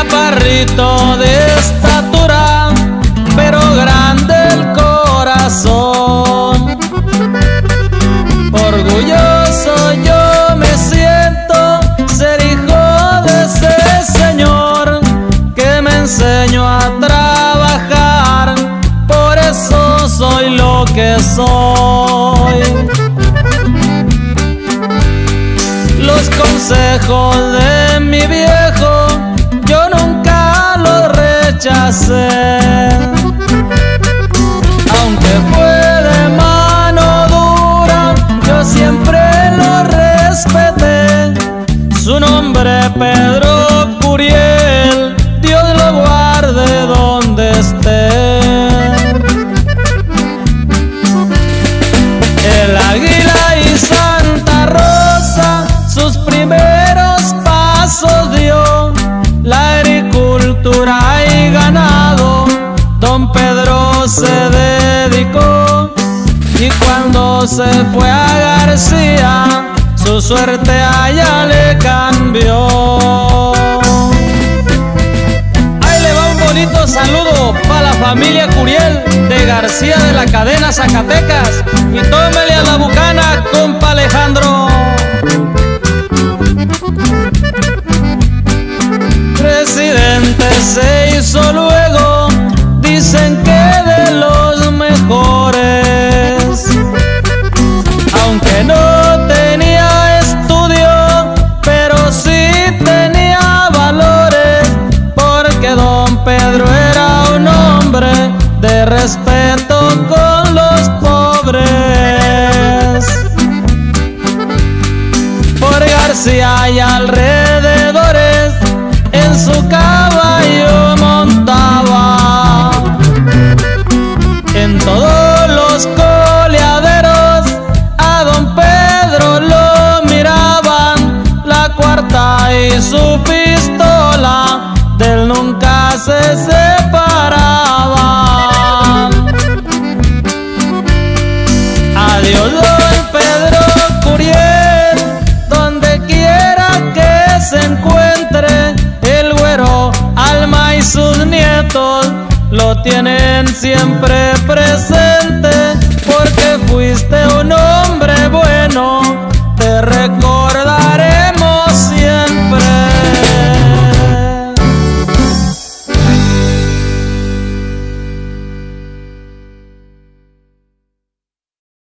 chaparrito de estatura, pero grande el corazón. Orgulloso yo me siento ser hijo de ese señor que me enseñó a trabajar, por eso soy lo que soy. Los consejos de mi viejo yo nunca los rechacé, aunque fue de mano dura, yo siempre lo respeté. Su nombre Pedro Curiel, Dios lo guarde donde esté. El Águila y Santa Rosa sus primeros pasos dio, la agricultura y ganado don Pedro se dedicó, y cuando se fue a García su suerte allá le cambió. Ahí le va un bonito saludo para la familia Curiel de García de la Cadena, Zacatecas, y tómele a la bucana, compa Alejandro. Presidente se hizo luego, dicen que de los mejores, aunque no tenía estudio, pero sí tenía valores, porque don Pedro era un hombre de respeto con los pobres. Por García y alrededores en su caballo montaba, en todos los coleaderos a don Pedro lo miraban, la cuarta y su pistola de él nunca se separaban. Adiós don Pedro Curiel, donde quiera que se encuentre, el Güero, Alma y sus nietos lo tienen siempre presente, porque fuiste un hombre bueno